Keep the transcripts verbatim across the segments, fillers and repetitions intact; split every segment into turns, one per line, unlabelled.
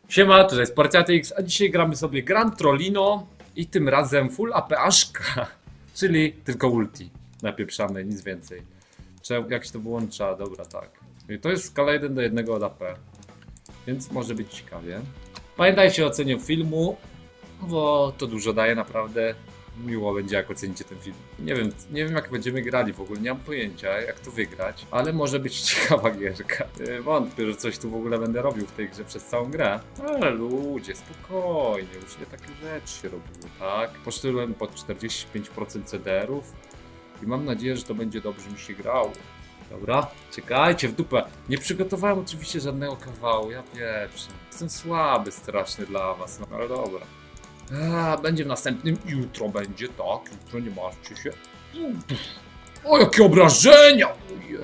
Siema, tutaj jest Porciatyx, a dzisiaj gramy sobie Gran Trollino i tym razem full A P Aszka, czyli tylko ulti. Napieprzamy, nic więcej. Trzeba, jak się to wyłącza? Dobra, tak. I to jest skala jeden do jednego od A P, więc może być ciekawie. Pamiętajcie o ocenie filmu, bo to dużo daje naprawdę. Miło będzie, jak ocenicie ten film. Nie wiem, nie wiem jak będziemy grali w ogóle, nie mam pojęcia jak to wygrać, ale może być ciekawa gierka. Wątpię, że coś tu w ogóle będę robił w tej grze przez całą grę. Ale ludzie, spokojnie, już nie takie rzeczy się robiły, tak? Poszedłem pod czterdzieści pięć procent C D R-ów i mam nadzieję, że to będzie dobrze mi się grało. Dobra, czekajcie w dupę. Nie przygotowałem oczywiście żadnego kawału, ja pieprzę. Jestem słaby strasznie dla was, no ale dobra. A, będzie w następnym, jutro będzie, tak, jutro nie martwcie się. O, jakie obrażenia! Ojej.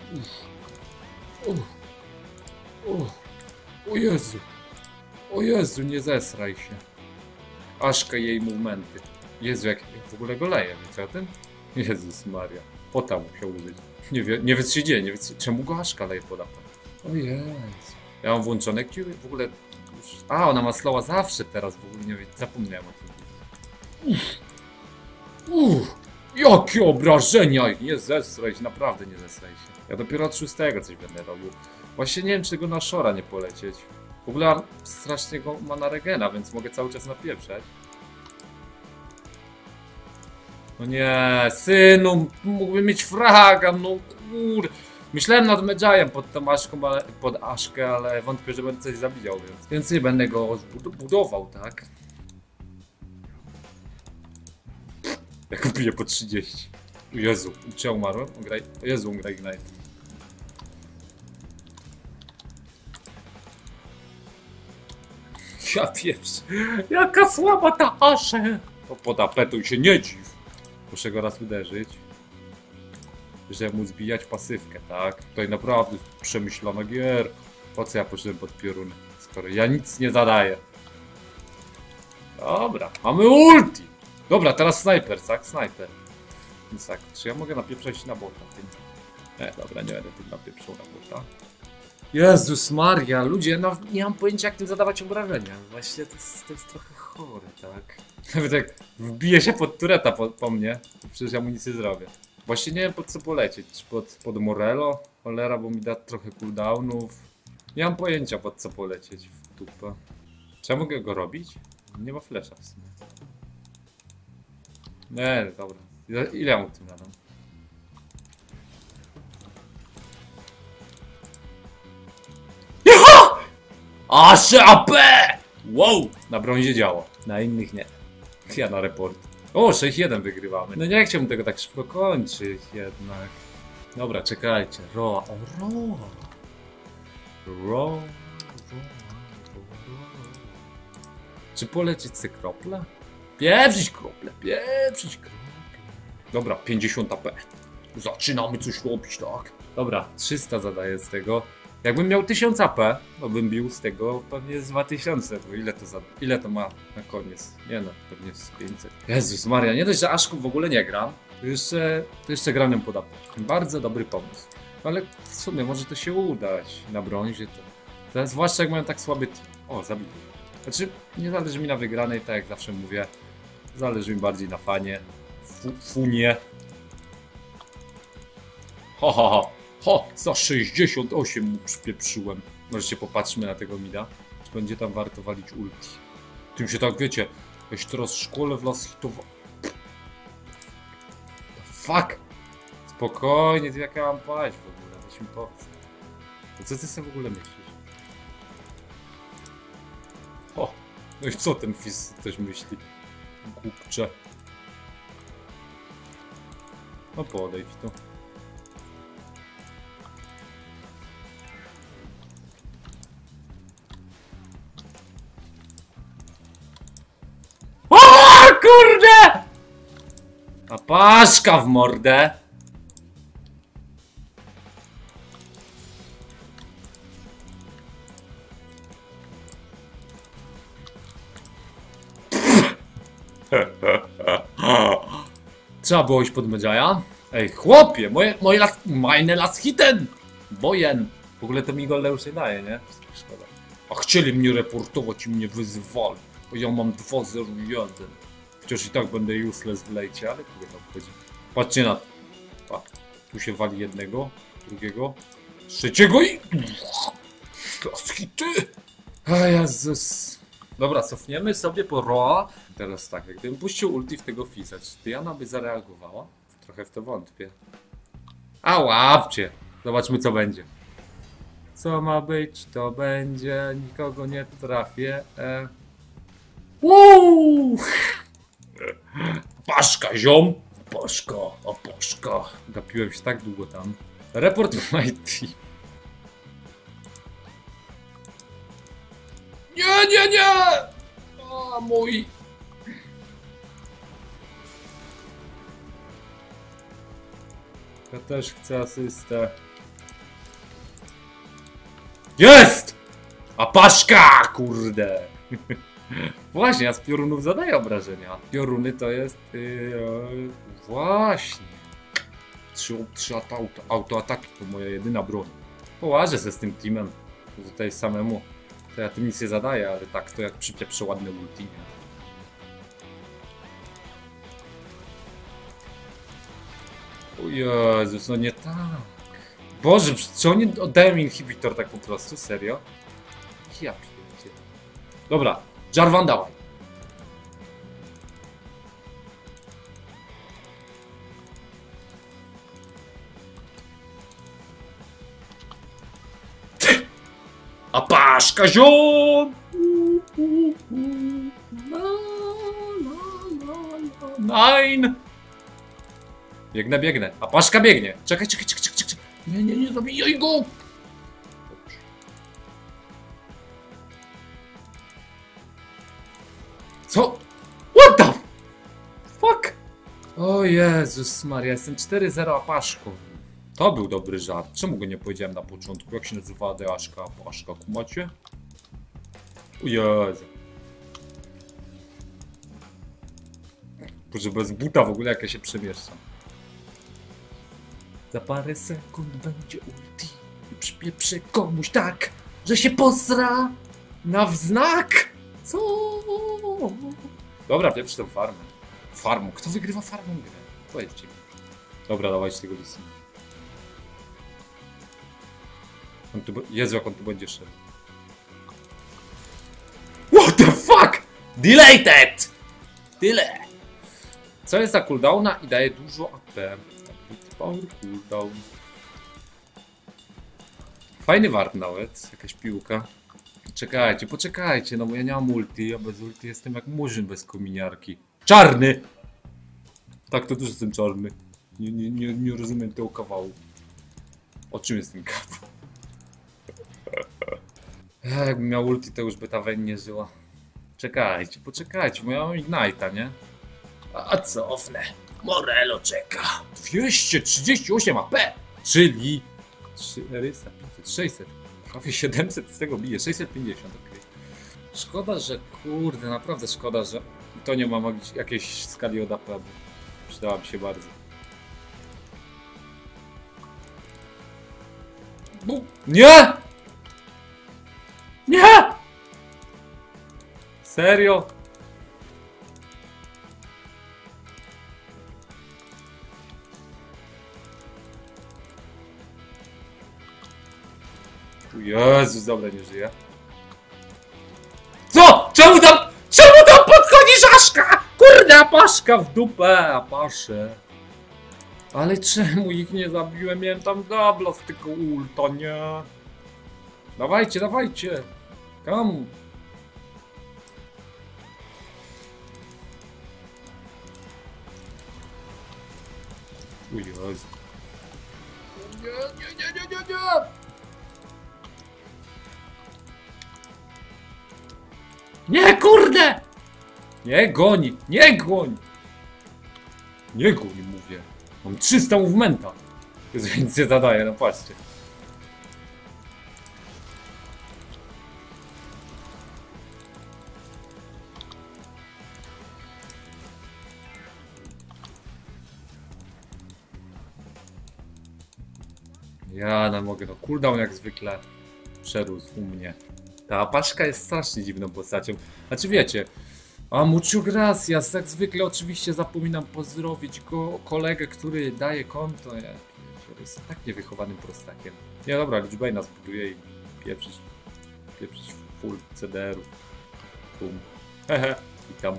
O, o, o Jezu. O Jezu, nie zesraj się. Aszka jej momenty. Jezu, jak, jak w ogóle go leje, wiecie o tym? Jezus Maria. Pota musiał użyć. Nie wie, nie wie co się dzieje, nie wie co, czemu go Aszka leje poda. O Jezu. Ja mam włączone Q w ogóle. A, ona ma slowa zawsze teraz, w ogóle nie wiem, zapomniałem o tym. Uff, uff, jakie obrażenia! Nie zesraj się, naprawdę nie zesraj się. Ja dopiero od szóstego coś będę robił. Właśnie nie wiem, czy tego na Shora nie polecieć. W ogóle strasznie go ma na regena, więc mogę cały czas napieprzać. No nie, synu, mógłbym mieć fraga, no kur... Myślałem nad Medjayem pod tą Aszką, ale, pod Aszkę, ale wątpię, że będę coś zabijał, więc więcej będę go budował, tak? Jak wbiję po trzydzieści. Jezu, czy ja umarłem? Graj... Jezu, gra Ignite. Ja pierwszy. Jaka słaba ta Asza! O, pod A P to się nie dziw. Muszę go raz uderzyć, żeby mu zbijać pasywkę, tak? Tutaj naprawdę przemyślana gierka. Po co ja poszedłem pod pioruny, skoro ja nic nie zadaję? Dobra, mamy ulti! Dobra, teraz snajper, tak? Snajper. Więc tak, czy ja mogę napieprzać na bota tym? Nie, dobra, nie będę tym napieprzał na bota. Jezus Maria, ludzie, no nie mam pojęcia jak tym zadawać obrażenia. Właśnie to jest, to jest trochę chore, tak? Nawet jak wbije się pod tureta po, po mnie, to przecież ja mu nic nie zrobię. Właśnie nie wiem pod co polecieć, czy pod, pod Morello? Cholera, bo mi da trochę cooldownów. Nie mam pojęcia pod co polecieć w dupę. Czy ja mogę go robić? Nie ma flesza w sumie. Nie, dobra. Ile, ile ja mu tym nadam? Jaha! Ashe A P! Wow! Na brązie działa, na innych nie. Ja na report. O, sześć jeden wygrywamy. No nie chciałbym tego tak szybko kończyć jednak. Dobra, czekajcie. Roa. O, Roa. Roa. Czy polecieć sobie krople? Pieprzyć krople, pieprzyć krople. Dobra, pięćdziesiąt A P. Zaczynamy coś robić, tak? Dobra, trzysta zadaję z tego. Jakbym miał tysiąc A P, to bym bił z tego pewnie z dwa tysiące, bo ile to, za, ile to ma na koniec? Nie no, pewnie z pięćset. Jezus Maria, nie dość, że Aszką w ogóle nie gram, to jeszcze, to jeszcze gram ją pod A P. Bardzo dobry pomysł. Ale w sumie może to się udać na brązie. To, to zwłaszcza jak mają tak słaby team. O, zabili. Znaczy, nie zależy mi na wygranej, tak jak zawsze mówię. Zależy mi bardziej na fanie. Fu, funie. Ho, ho, ho. Ho, za sześćdziesiąt osiem mu przypieprzyłem. Możecie popatrzmy na tego mida. Czy będzie tam warto walić ulti. Tym się tak wiecie. Ja się teraz w szkole w las hitował. Fuck! Spokojnie, ty jak ja mam paść w ogóle. Weź mi powiedz. To co ty sobie w ogóle myślisz? O! No i co ten Fizz też myśli? Głupcze. No podejdź tu. Kurde! A paszka w mordę! Trzeba było iść pod Medjaya? Ej, chłopie, moje, moje las, meine las hiten! Bojen! W ogóle to mi gole już nie daje, nie? Szkoda. A chcieli mnie reportować i mnie wyzwali. Bo ja mam dwa zero jeden. Chociaż i tak będę useless w lejcie, ale kurde tam chodzi. Patrzcie na to. Pa. Tu się wali jednego, drugiego, trzeciego i... Klaski ty! A Jezus. Dobra, cofniemy sobie po Roa. Teraz tak, jak gdybym puścił ulti w tego Fiza, czy Diana by zareagowała? Trochę w to wątpię. A łapcie! Zobaczmy co będzie. Co ma być, to będzie. Nikogo nie trafię. E... Uuu! Paszka, ziom! Paszka, a paszka. Gapiłem się tak długo tam. Report my team. Nie, nie, nie! O, mój. Ja też chcę asystę. Jest! A paszka, kurde! Właśnie, a z piorunów zadaję obrażenia. Pioruny to jest... Yy, właśnie. Trzy, trzy auto, autoataki to moja jedyna broń. Połażę se z tym teamem. Tutaj samemu. To ja tym nic nie zadaję, ale tak to jak przypieprzę ładne ulti, nie? O Jezus, no nie tak. Boże, czy oni oddają inhibitor tak po prostu? Serio? Ja pierdzie. Dobra, Jarvan dawaj. A paszka ziom! Nine! Biegnę, biegnę. A paszka biegnie. Czekaj, czekaj, czekaj, czekaj, czekaj. Nie, nie, nie zabijaj go! Dobrze. Co? What the fuck? O Jezus Maria, jestem cztery zero a paszką. To był dobry żart. Czemu go nie powiedziałem na początku? Jak się nazywa Deaszka? Paszka, kumacie? O Jezu. Boże, bez buta w ogóle jak ja się przemieszczam. Za parę sekund będzie ulti i przypieprzę komuś tak, że się posra na wznak. Co? Dobra, pieprzę tę farmę. Farmą. Kto wygrywa farmą grę? Powiedzcie mi. Dobra, dawajcie tego Lisina. On tu... Jezu, jak on tu będzie szedł. What the fuck? Deleted! Tyle. Co jest za cooldowna i daje dużo A P. Power cooldown. Fajny wart nawet, jakaś piłka. Czekajcie, poczekajcie, no bo ja nie mam ulti, ja bez ulti jestem jak murzyn bez kominiarki. Czarny! Tak, to też jestem czarny. Nie, nie, nie, nie rozumiem tego kawału. O czym jest ten kawał? Jakbym miał ulti, to już by ta Vayne nie żyła. Czekajcie, poczekajcie, bo ja mam Ignite'a, nie? A cofnę. Morello czeka. dwieście trzydzieści osiem A P, czyli czterysta, pięćset, sześćset. Prawie siedemset z tego bije, sześćset pięćdziesiąt, okej. Okay. Szkoda, że kurde, naprawdę szkoda, że to nie ma jakiejś skali od A P, bo przydałaby się bardzo. Bu nie! Nie! Serio? Jezus, dobra, nie żyje. Co? Czemu tam, czemu tam podchodzisz, Aszka? Kurde, paszka w dupę, paszę. Ale czemu ich nie zabiłem? Miałem tam dubla z tego ulta, nie? Dawajcie, dawajcie. Come. O Jezu. Nie, nie, nie, nie, nie, nie. Nie, kurde! Nie goni, nie goń! Nie goń, mówię. Mam trzysta movementa. Więc nie zadaję, no patrzcie. Ja no mogę, no cooldown jak zwykle przerósł u mnie. Ta apaszka jest strasznie dziwną postacią. Znaczy wiecie, a mucho gracias, jak zwykle oczywiście zapominam pozdrowić go, kolegę, który daje konto. Ja jestem tak niewychowanym prostakiem. Nie dobra, Liczbejna zbuduje i pieprzyć, pieprzyć full C D R-u. Bum. Hehe, i tam.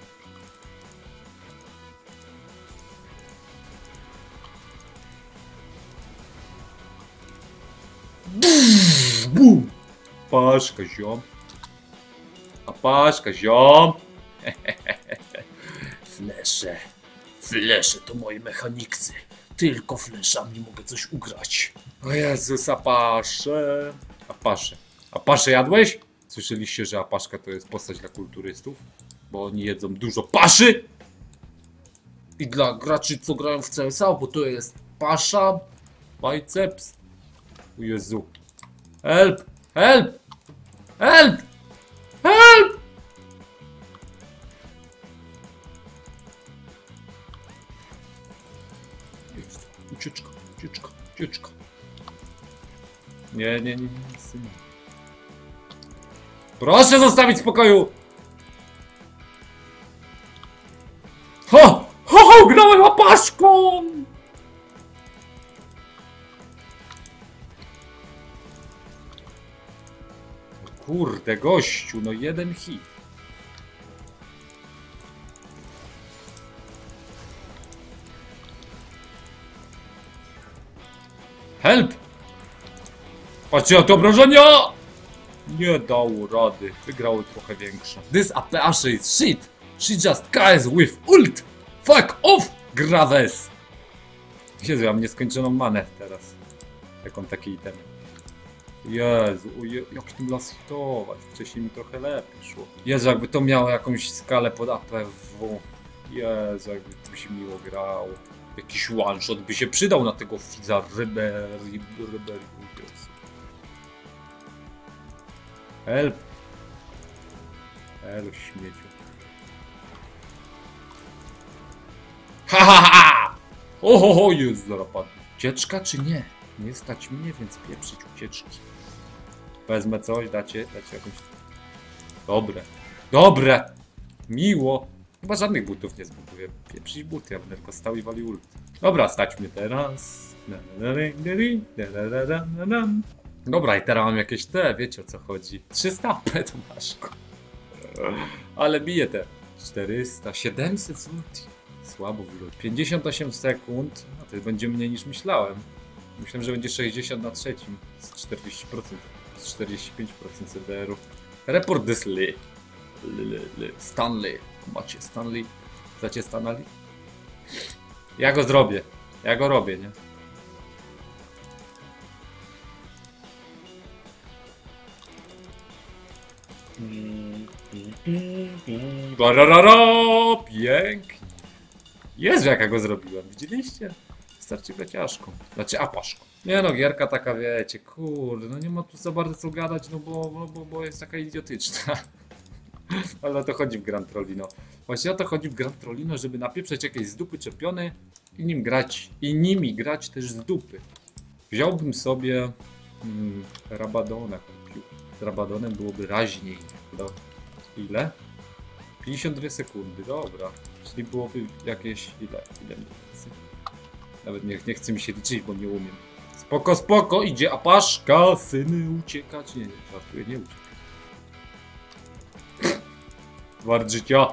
Bum! Paszka ziom. A paszka ziom. Flesze. Flesze to moje mechaniksy. Tylko fleszami mogę coś ugrać. O Jezus, Apasze. Apasze. Apasze jadłeś? Słyszeliście, że apaszka to jest postać dla kulturystów? Bo oni jedzą dużo paszy. I dla graczy, co grają w C S A, bo to jest pasza. Biceps. O Jezu. Help! Help! Help! Help! Jest. Ucieczka, ucieczka, ucieczka. Nie, nie, nie, nie, nie. Proszę zostawić w spokoju! Ho! Ho, ho! Grałem apaszką! Kurde, gościu, no jeden hit. Help! Patrzcie na te obrażenia! Nie dało rady. Wygrały trochę większe. This Apache is shit. She just guys with ult. Fuck off, Graves. Jezu, ja mam nieskończoną manę teraz. Jak on taki item. Jezu, je, jak tym las hitować? Wcześniej mi trochę lepiej szło. Jezu, jakby to miało jakąś skalę pod A P W. Jezu, jakby to się miło grało. Jakiś one shot by się przydał na tego Fiza Ryberi. Help! Help, śmieciu. Ha ha ha! Ohoho, jest zaraz padł. Ucieczka czy nie? Nie stać mnie, więc pieprzyć ucieczki. Wezmę coś, dacie, dacie jakąś... Dobre. Dobre! Miło! Chyba żadnych butów nie zbuduję. Pieprzyć buty, ja będę tylko stał i walił ult. Dobra, stać mnie teraz. Dobra, i teraz mam jakieś te, wiecie o co chodzi. trzysta A P to masz. Ale bije te. czterysta, siedemset złotych. Słabo wygląda. pięćdziesiąt osiem sekund. A to będzie mniej niż myślałem. Myślałem, że będzie sześćdziesiąt na trzecim. Z czterdzieści procent. Z czterdzieści pięć procent C D R-u. Report this Lee. Stanley. Macie Stanley. Znacie Stanley? Ja go zrobię. Ja go robię, nie? Bararara, pięknie. Jezu, jak ja go zrobiłem. Widzieliście? Wystarczy beciaszką. Znaczy apaszką. Nie no, gierka taka, wiecie, kurde, no nie ma tu za bardzo co gadać, no bo, no bo, bo jest taka idiotyczna. Ale o to chodzi w Gran Trollino. Właśnie o to chodzi w Gran Trollino, żeby napieprzeć jakieś z dupy czepione i nim grać. I nimi grać też z dupy. Wziąłbym sobie hmm, Rabadona kupił. Z Rabadonem byłoby raźniej. Do ile? pięćdziesiąt dwie sekundy, dobra. Czyli byłoby jakieś... ile? Ile mniej więcej? Nawet nie, nie chcę mi się liczyć, bo nie umiem. Spoko, spoko, idzie apaszka, syny uciekać. Nie, nie, żartuję, nie uciekać. Wart życia.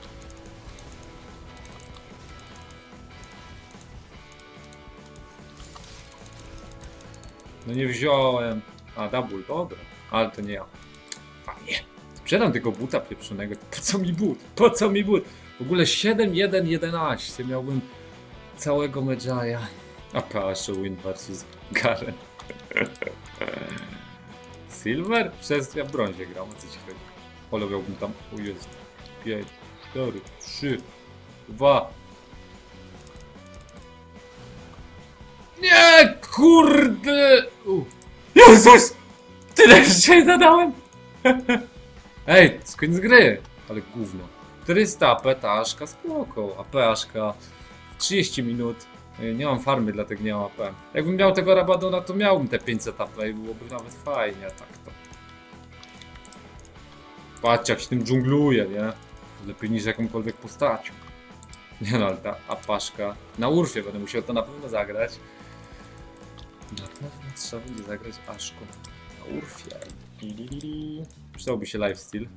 No nie wziąłem. A, double, dobra. Ale to nie ja. Fajnie. Sprzedam tego buta pieprzonego. Po co mi but? Po co mi but? W ogóle siedem jeden jedenaście miałbym całego Medjaya. A Apache win versus Garen. Silver? Przez ja w brązie gram, o co ci chodzi? Polowałbym tam, o Jezu. pięć, cztery, trzy, dwa. Nie, kurde! U. Jezus! Tyle dzisiaj zadałem! Ej, z koniec gry! Ale gówno. czterysta A P, taszka, spoko. A P aszka w trzydzieści minut. Nie mam farmy, dlatego nie mam A P. Jakbym miał tego Rabadona, to miałbym te pięćset A P i byłoby nawet fajnie, tak to. Patrzcie jak się tym dżungluje, nie? Lepiej niż jakąkolwiek postacią. Nie no, ale ta apaszka. Na Urfie będę musiał to na pewno zagrać. Na pewno trzeba będzie zagrać Aszką. Na Urfie. Przydałby się lifesteal.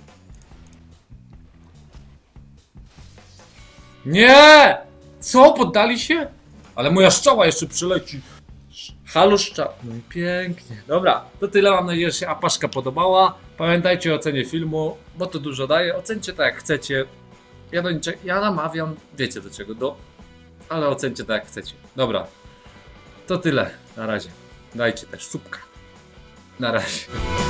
Nie! Co? Poddali się? Ale moja szczała jeszcze przyleci. Halo szczała. No i pięknie. Dobra, to tyle. Mam nadzieję, że się apaszka podobała. Pamiętajcie o ocenie filmu, bo to dużo daje. Ocencie tak jak chcecie. Ja do niczego, ja namawiam, wiecie do czego, do... Ale ocencie tak jak chcecie. Dobra, to tyle. Na razie. Dajcie też subka. Na razie.